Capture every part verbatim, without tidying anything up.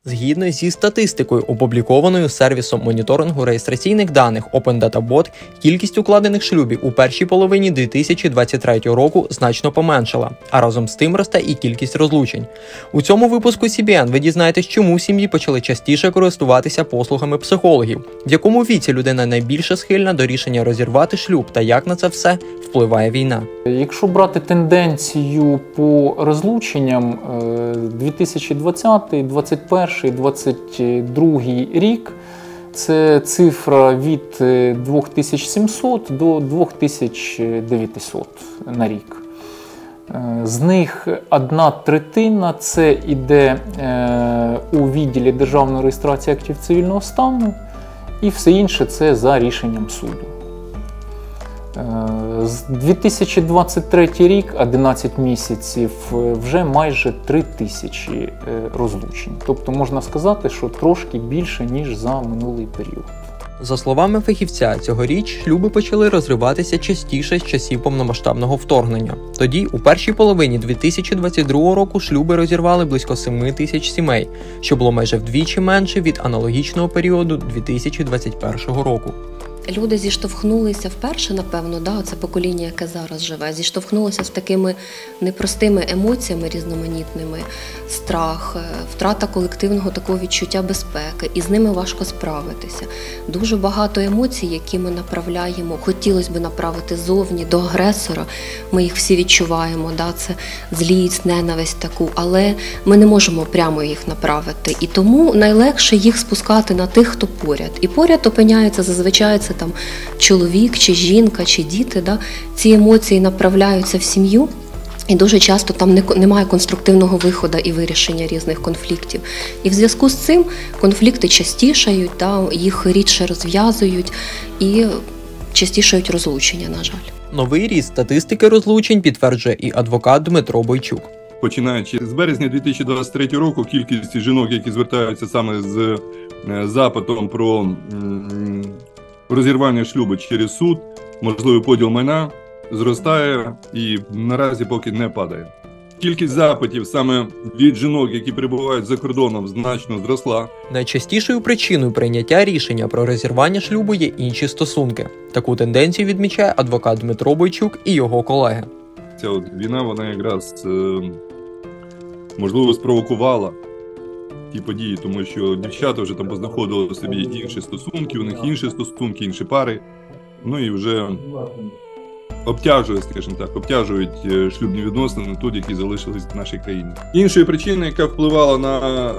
Згідно зі статистикою, опублікованою сервісом моніторингу реєстраційних даних Open Data Bot, кількість укладених шлюбів у першій половині дві тисячі двадцять третього року значно поменшала, а разом з тим росте і кількість розлучень. У цьому випуску Сі Бі Ен ви дізнаєтесь, чому сім'ї почали частіше користуватися послугами психологів, в якому віці людина найбільше схильна до рішення розірвати шлюб та як на це все впливає війна. Якщо брати тенденцію по розлученням, дві тисячі двадцятий, двадцять перший, двадцять другий рік – це цифра від дві тисячі сімсот до дві тисячі дев'ятсот на рік. З них одна третина – це йде у відділі Державної реєстрації актів цивільного стану, і все інше – це за рішенням суду. дві тисячі двадцять третій рік, одинадцять місяців, вже майже три тисячі розлучень. Тобто можна сказати, що трошки більше, ніж за минулий період. За словами фахівця, цьогоріч шлюби почали розриватися частіше з часів повномасштабного вторгнення. Тоді, у першій половині дві тисячі двадцять другого року, шлюби розірвали близько семи тисяч сімей, що було майже вдвічі менше від аналогічного періоду дві тисячі двадцять першого року. Люди зіштовхнулися вперше, напевно, да, це покоління, яке зараз живе, зіштовхнулося з такими непростими емоціями різноманітними, страх, втрата колективного такого відчуття безпеки, і з ними важко справитися. Дуже багато емоцій, які ми направляємо, хотілося б направити зовні до агресора, ми їх всі відчуваємо, да, це злість, ненависть таку, але ми не можемо прямо їх направити, і тому найлегше їх спускати на тих, хто поряд. І поряд опиняється зазвичай це там чоловік, чи жінка, чи діти, да, ці емоції направляються в сім'ю, і дуже часто там не, немає конструктивного виходу і вирішення різних конфліктів. І в зв'язку з цим конфлікти частішають, да, їх рідше розв'язують і частішають розлучення, на жаль. Новий ріст статистики розлучень підтверджує і адвокат Дмитро Бойчук. Починаючи з березня дві тисячі двадцять третього року, кількість жінок, які звертаються саме з запитом про розірвання шлюбу через суд, можливий поділ майна, зростає і наразі поки не падає. Кількість запитів саме від жінок, які перебувають за кордоном, значно зросла. Найчастішою причиною прийняття рішення про розірвання шлюбу є інші стосунки. Таку тенденцію відмічає адвокат Дмитро Бойчук і його колеги. Ця от війна, вона якраз, можливо, спровокувала ті події, тому що дівчата вже там познаходили собі інші стосунки, у них інші стосунки, інші пари, ну і вже обтяжують, скажімо так, обтяжують шлюбні відносини тут, які залишились в нашій країні. Іншої причини, яка впливала на,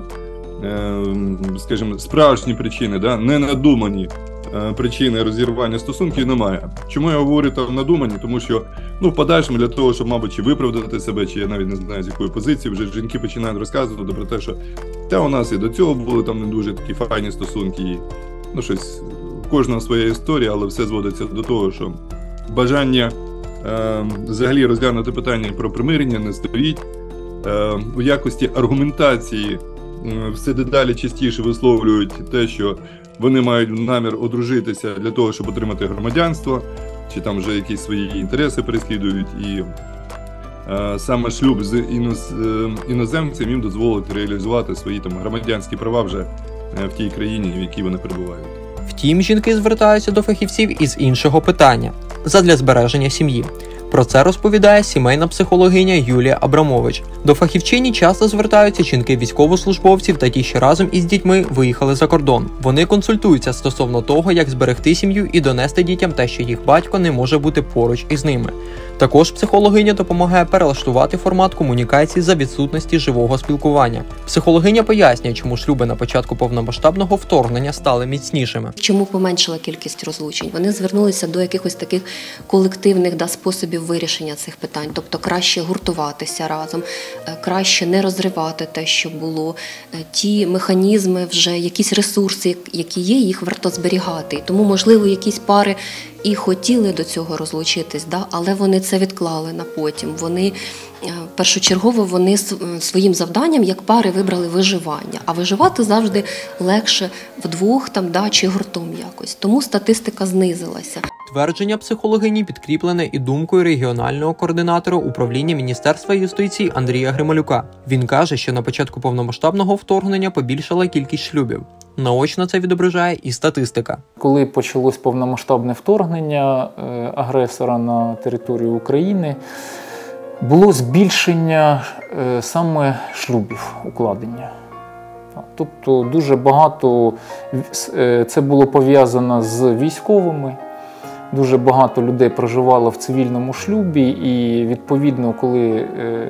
скажімо, справжні причини, да, ненадумані причини розірвання стосунків, немає. Чому я говорю там надумані? Тому що, ну, в подальшому для того, щоб, мабуть, чи виправдати себе, чи я навіть не знаю, з якої позиції, вже жінки починають розказувати про те, що та у нас і до цього були там не дуже такі файні стосунки, і, ну, щось, у кожного своя історія, але все зводиться до того, що бажання е, взагалі розглянути питання про примирення не стоїть. Е, у якості аргументації е, все дедалі частіше висловлюють те, що вони мають намір одружитися для того, щоб отримати громадянство, чи там вже якісь свої інтереси переслідують. І е, саме шлюб з іноз, е, іноземцем їм дозволить реалізувати свої там громадянські права вже е, в тій країні, в якій вони перебувають. Втім, жінки звертаються до фахівців із іншого питання – задля збереження сім'ї. Про це розповідає сімейна психологиня Юлія Абрамович. До фахівчині часто звертаються жінки військовослужбовців та ті, що разом із дітьми виїхали за кордон. Вони консультуються стосовно того, як зберегти сім'ю і донести дітям те, що їх батько не може бути поруч із ними. Також психологиня допомагає перелаштувати формат комунікації за відсутності живого спілкування. Психологиня пояснює, чому шлюби на початку повномасштабного вторгнення стали міцнішими. Чому поменшила кількість розлучень? Вони звернулися до якихось таких колективних да, способів вирішення цих питань. Тобто краще гуртуватися разом, краще не розривати те, що було. Ті механізми, вже якісь ресурси, які є, їх варто зберігати. Тому, можливо, якісь пари і хотіли до цього розлучитись, да, але вони це відклали на потім. Вони першочергово вони своїм завданням як пари вибрали виживання, а виживати завжди легше вдвох там, да, чи гуртом якось. Тому статистика знизилася. Твердження психологині підкріплене і думкою регіонального координатора управління Міністерства юстиції Андрія Грималюка. Він каже, що на початку повномасштабного вторгнення побільшала кількість шлюбів. Наочно це відображає і статистика. Коли почалось повномасштабне вторгнення агресора на територію України, було збільшення саме шлюбів, укладення. Тобто дуже багато це було пов'язано з військовими, дуже багато людей проживало в цивільному шлюбі і відповідно, коли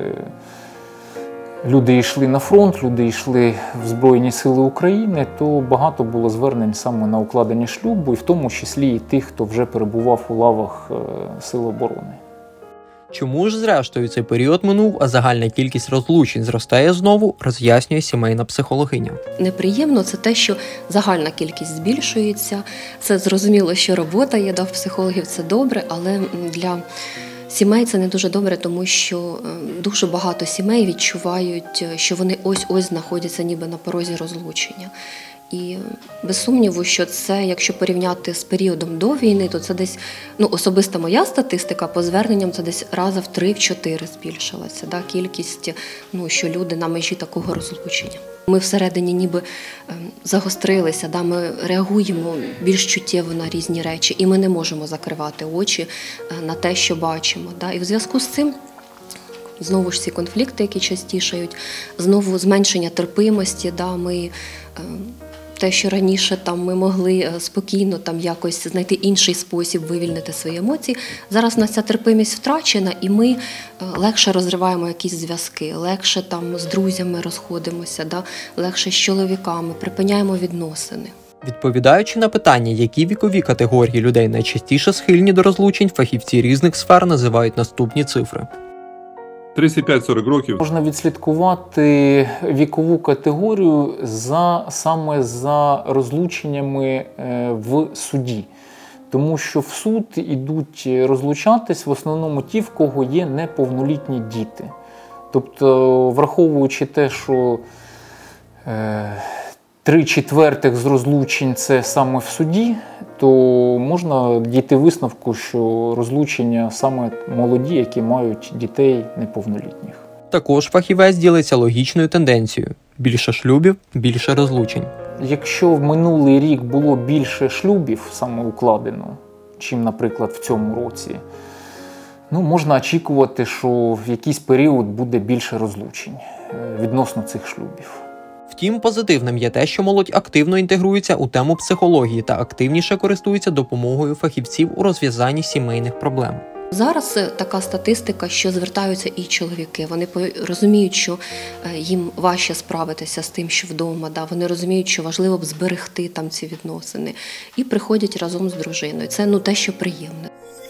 люди йшли на фронт, люди йшли в Збройні Сили України, то багато було звернень саме на укладення шлюбу, і в тому числі і тих, хто вже перебував у лавах Сил оборони. Чому ж зрештою цей період минув, а загальна кількість розлучень зростає знову, роз'яснює сімейна психологиня. Неприємно це те, що загальна кількість збільшується. Це зрозуміло, що робота є, да, в психологів це добре, але для сімей це не дуже добре, тому що дуже багато сімей відчувають, що вони ось-ось знаходяться ніби на порозі розлучення. І без сумніву, що це, якщо порівняти з періодом до війни, то це десь, ну, особиста моя статистика по зверненням, це десь рази в три-чотири збільшилася, да, кількість, ну, що люди на межі такого розлучення. Ми всередині ніби е, загострилися, да, ми реагуємо більш чуттєво на різні речі, і ми не можемо закривати очі е, на те, що бачимо. Да. І в зв'язку з цим знову ж ці конфлікти, які частішають, знову зменшення терпимості, да, ми... Е, Те, що раніше там ми могли спокійно там якось знайти інший спосіб вивільнити свої емоції, зараз у нас ця терпимість втрачена, і ми легше розриваємо якісь зв'язки, легше там з друзями розходимося, да? Легше з чоловіками, припиняємо відносини. Відповідаючи на питання, які вікові категорії людей найчастіше схильні до розлучень, фахівці різних сфер називають наступні цифри. тридцять п'ять сорок років. Можна відслідкувати вікову категорію за, саме за розлученнями в суді. Тому що в суд ідуть розлучатись в основному ті, в кого є неповнолітні діти. Тобто, враховуючи те, що е, три четвертих з розлучень – це саме в суді, то можна дійти висновку, що розлучення саме молоді, які мають дітей неповнолітніх. Також фахівець ділиться логічною тенденцією – більше шлюбів – більше розлучень. Якщо в минулий рік було більше шлюбів саме укладено, чим, наприклад, в цьому році, ну, можна очікувати, що в якийсь період буде більше розлучень відносно цих шлюбів. Втім, позитивним є те, що молодь активно інтегрується у тему психології та активніше користується допомогою фахівців у розв'язанні сімейних проблем. Зараз така статистика, що звертаються і чоловіки. Вони розуміють, що їм важче справитися з тим, що вдома. Да? Вони розуміють, що важливо б зберегти там ці відносини. І приходять разом з дружиною. Це, ну, те, що приємне.